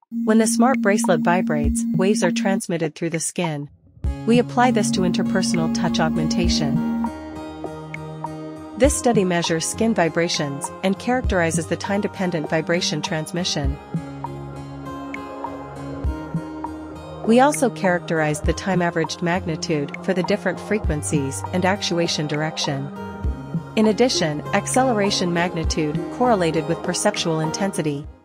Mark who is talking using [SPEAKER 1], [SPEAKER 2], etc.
[SPEAKER 1] When the smart bracelet vibrates, waves are transmitted through the skin. We apply this to interpersonal touch augmentation. This study measures skin vibrations and characterizes the time-dependent vibration transmission. We also characterize the time-averaged magnitude for the different frequencies and actuation direction. In addition, acceleration magnitude correlated with perceptual intensity.